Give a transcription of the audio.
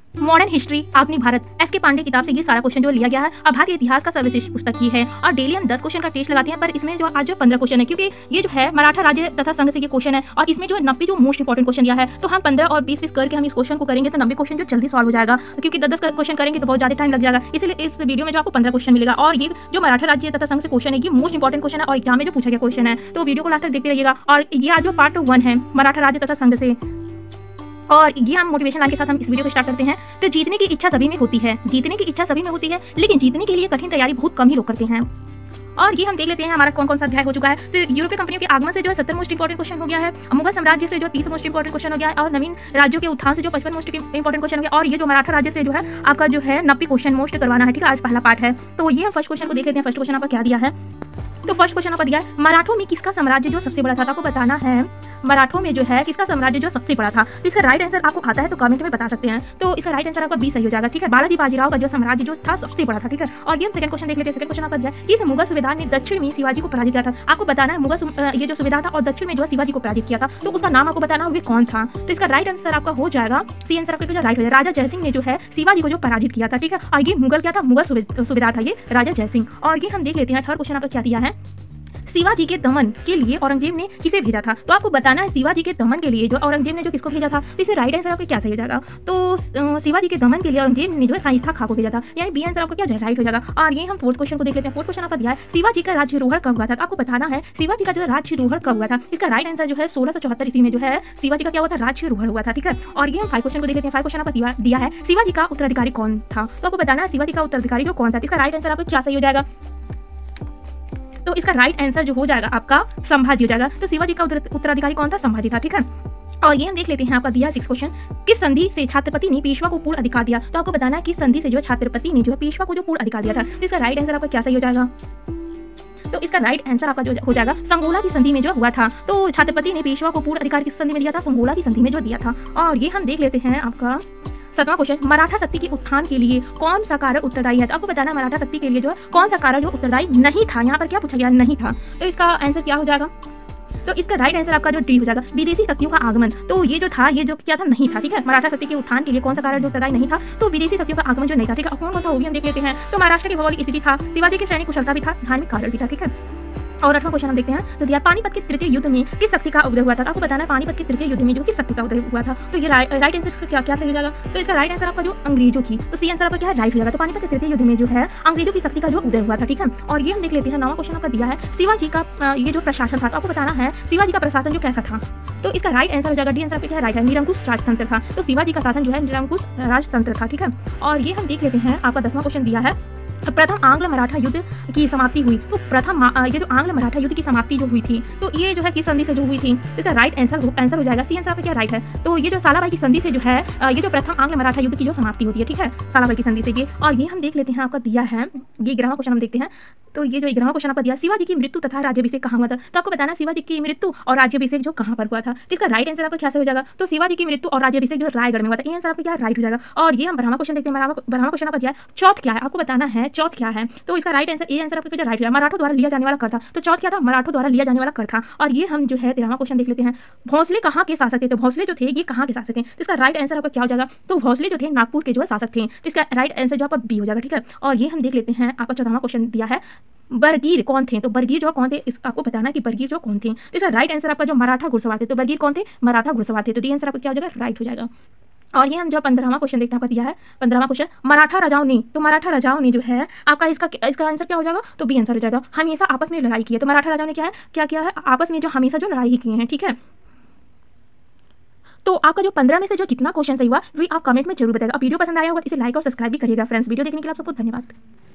Modern history आधुनिक Bharat SK. Pandey किताब से ये सारा क्वेश्चन जो लिया गया है और भारतीय इतिहास का सर्वश्रेष्ठ पुस्तक ही है। और डेली हम 10 क्वेश्चन का टेस्ट लगाते हैं, पर इसमें जो आज जो 15 क्वेश्चन है, क्योंकि ये जो है मराठा राज्य तथा संघ से ये क्वेश्चन है और इसमें जो 90 जो मोस्ट इंपॉर्टेंट क्वेश्चन दिया है, तो हम 15 और 20 करके हम इस क्वेश्चन को करेंगे तो 90 क्वेश्चन जो जल्दी सॉल्व हो जाएगा, क्योंकि 10 क्वेश्चन करेंगे तो बहुत ज्यादा टाइम लग जाएगा। इसलिए इस वीडियो में जो आपको 15 क्वेश्चन मिलेगा और ये जो मराठा राज्य तथा संघ से क्वेश्चन है ये मोस्ट इंपॉर्टेंट क्वेश्चन है और एग्जाम में जो पूछा गया क्वेश्चन है, तो वीडियो को लास्ट तक देखते रहिएगा। और ये आज जो पार्ट 1 है मराठा राज्य तथा संघ से, और ये हम मोटिवेशन लाइन के साथ हम इस वीडियो को स्टार्ट करते हैं। तो जीतने की इच्छा सभी में होती है, जीतने की इच्छा सभी में होती है, लेकिन जीतने के लिए कठिन तैयारी बहुत कम ही लोग करते हैं। और ये हम देख लेते हैं हमारा कौन कौन सा अध्याय हो चुका है। तो यूरोपीय कंपनियों के आगमन से जो है 70 मोस्ट इंपॉर्टेंट क्वेश्चन हो गया है, मुगल साम्राज्य से जो 30 मोस्ट इंपॉर्टेंट क्वेश्चन हो गया है, और नवीन राज्यों के उत्थान से जो 55 मोस्ट इंपॉर्टेंट क्वेश्चन हो गया, और ये जो मराठा राज्य से जो है आपका जो है 90 क्वेश्चन मोस्ट करवाना है। ठीक है, आज पहला पार्ट है। तो ये हम फर्स्ट क्वेश्चन को देख लेते हैं। फर्स्ट क्वेश्चन आपका क्या दिया है। तो फर्स्ट क्वेश्चन आपका दिया है मराठों में किसका साम्राज्य जो सबसे बड़ा था। तो आपको बताना है मराठों में जो है किसका साम्राज्य जो सबसे बड़ा था। तो इसका राइट आंसर आपको आता है तो कमेंट में बता सकते हैं। तो इसका राइट आंसर आपका बी सही हो जाएगा। ठीक है, बालाजी बाजीराव का जो साम्राज्य जो था सबसे बड़ा था। ठीक है, और ये हम सेकंड क्वेश्चन देख लेते हैं। सेकंड क्वेश्चन आपका दिया है कि मुगल सुबेदार ने दक्षिण में शिवाजी को पराजित किया था। आपको बताना है मुगल ये जो सुबेदार था और दक्षिण में जो है शिवाजी को पराजित किया था, तो उसका नाम आपको बताना वे कौन था। तो इसका राइट आंसर आपका हो जाएगा सी आंसर आपका जो राइट हो जाएगा। राजा जयसिंह ने जो है शिवाजी को जो पराजित किया था। ठीक है, और ये मुगल क्या था, मुगल सुबेदार था ये राजा जयसिंह। और ये हम देख लेते हैं थर्ड क्वेश्चन आपका क्या दिया है। शिवाजी के दमन के लिए औरंगजेब ने किसे भेजा था। तो आपको बताना है शिवाजी के दमन के लिए जो औरंगजेब ने जो किसको भेजा था। तो इसे राइट आंसर आपका क्या सही हो जाएगा। तो शिवाजी के दमन के लिए औरंगजेब ने जो है शाइस्ता खां को भेजा था, यानी बी आंसर आपका क्या राइट हो जाएगा। और ये हम फोर्थ क्वेश्चन को देख लेते हैं। फोर्थ क्वेश्चन आपका दिया है शिवाजी का राज्यारोहण कब हुआ था। तो आपको बताना है शिवाजी का जो राज्यारोहण कब हुआ था। इसका राइट आंसर जो है 1674 ईस्वी में जो है शिवाजी का क्या हुआ था, राज्यारोहण हुआ था। ठीक है, और ये हम 5 क्वेश्चन को देख लेते हैं। 5 क्वेश्चन आपका दिया है शिवाजी का उत्तराधिकारी कौन था। तो आपको बताना है शिवाजी का उत्तराधिकारी जो कौन था। इसका राइट आंसर आपका क्या सही हो जाएगा। तो इसका राइट आंसर जो हो जाएगा आपका संभाजी हो जाएगा। तो शिवाजी का उत्तराधिकारी कौन था, संभाजी था। ठीक है, और ये हम देख लेते हैं आपका दिया 6 क्वेश्चन किस संधि से छत्रपति ने पेशवा को पूर्ण अधिकार दिया। तो आपको बताना है किस संधि से जो छत्रपति ने जो है पेशवा को जो पूर्ण अधिकार दिया था। तो इसका राइट आंसर आपका क्या सही हो जाएगा। तो इसका राइट आंसर आपका जो हो जाएगा संगोला की संधि में जो हुआ था। तो छत्रपति ने पेशवा को पूर्ण अधिकार किस संधि में दिया था, संगोला की संधि में जो दिया था। और ये हम देख लेते हैं आपका 7वां क्वेश्चन मराठा शक्ति के उत्थान के लिए कौन सा कारक उत्तरदायी है। तो आपको बताना मराठा शक्ति के लिए जो है कौन सा कारक जो उत्तरदायी नहीं था। यहाँ पर क्या पूछा गया, नहीं था। तो इसका आंसर क्या हो जाएगा। तो इसका राइट आंसर आपका जो डी हो जाएगा विदेशी शक्तियों का आगमन। तो ये जो था ये जो क्या था, नहीं था। ठीक है, मराठा शक्ति के उत्थान के लिए कौन सा कारक जो उत्तरदायी नहीं था, तो विदेशी शक्तियों का आगमन जो नहीं था। ठीक है, कौन कौन था वो भी हम देख लेते हैं। तो महाराष्ट्र की भौगोलिक स्थिति था, शिवाजी की सैनिक कुशलता भी था, धार्मिक कारण भी था। ठीक है, और 8वां क्वेश्चन हम देखते हैं। तो दिया पानीपत के तृतीय युद्ध में किस शक्ति का उदय हुआ था। आपको बताना है पानीपत के तृतीय युद्ध में जो किस शक्ति का उदय हुआ था। तो ये राइट आंसर क्या सही हो जाएगा। तो इसका राइट आंसर आपका जो अंग्रेजों की, तो सी आंसर आपका क्या है, राइट हो जाएगा। तो पानीपत के तृतीय युद्ध में जो है अंग्रेजों की शक्ति का जो उदय हुआ था। ठीक है, और ये हम देख लेते हैं 9वां क्वेश्चन आपका दिया है शिवाजी का ये जो प्रशासन था। तो आपको बताना है शिवाजी का प्रशासन जो कैसा था। तो इसका राइट आंसर हो जाएगा डी आंसर आपका क्या राइट है, निरंकुश राजतंत्र था। तो शिवाजी का शासन जो है निरंकुश राजतंत्र था। ठीक है, और ये हम देख लेते हैं आपका 10वां क्वेश्चन दिया है प्रथम आंग्ल मराठा युद्ध की समाप्ति हुई। तो प्रथम ये जो आंग्ल मराठा युद्ध की समाप्ति जो हुई थी, तो ये जो है किस संधि से जो हुई थी। तो इसका राइट आंसर हो जाएगा सी आंसर आपका क्या राइट है। तो ये जो सालाबाई की संधि से जो है ये जो प्रथम आंग्ल मराठा युद्ध की जो समाप्ति होती है। ठीक है, सालाबाई की संधि से ये। और ये हम देख लेते हैं आपका दिया है ये 11वां क्वेश्चन हम देखते हैं। तो ये जो 11वां क्वेश्चन आपका दिया शिवाजी की मृत्यु तथा राज्याभिषेक कहाँ हुआ था। तो आपको बताना शिवाजी की मृत्यु और राज्याभिषेक जो कहाँ पर हुआ था। तो इसका राइट आंसर आपका क्या हो जाएगा। तो शिवाजी की मृत्यु और राज्याभिषेक जो रायगढ़ में हुआ था। ये आंसर आपका क्या राइट हो जाएगा। और ये हम 12वां क्वेश्चन देखते हैं। 12वां क्वेश्चन आपका दिया चौथ क्या है। आपको बताना है चौथ क्या है। तो इसका राइट आंसर ए आंसर आपका क्या राइट हो जाएगा। मराठों द्वारा लिया जाने वाला कर था। तो चौथ क्या था, मराठों द्वारा लिया जाने वाला कर था। और ये हम जो है 13वां क्वेश्चन देख लेते हैं भोसले कहाँ के शासक थे। तो भोसले जो थे ये कहाँ के शासक थे। तो इसका राइट आंसर आपका क्या हो जाएगा। तो भोसले जो थे नागपुर के जो है शासक थे। तो इसका राइट आंसर जो आपका बी हो जाएगा। ठीक है, और ये हम देख लेते हैं आपका 14वां क्वेश्चन दिया है बरगीर कौन थे। तो बरगीर जो कौन थे, आपको बताना है कि बरगीर जो कौन थे। तो इसका राइट आंसर आपका जो मराठा घुड़सवार थे। तो बरगीर कौन थे, मराठा घुड़सवार थे। तो डी आंसर आपका क्या हो जाएगा, राइट हो जाएगा। और ये हम जो 15वां क्वेश्चन देखते हैं आपका दिया है 15वां क्वेश्चन मराठा राजाओं ने। तो मराठा राजाओं ने जो है आपका इसका आंसर क्या हो जाएगा। तो बी आंसर हो जाएगा हमेशा आपस में लड़ाई की है। तो मराठा राजाओं ने क्या किया है, आपस में जो हमेशा जो लड़ाई किए हैं। ठीक है, तो आपका जो 15 में से जो कितना क्वेश्चन सही हुआ वो आप कमेंट में जरूर बताएगा। अब वीडियो पसंद आया होगा तो इसे लाइक और सब्सक्राइब भी करिएगा फ्रेंड्स। वीडियो देखने के लिए आप सबको धन्यवाद।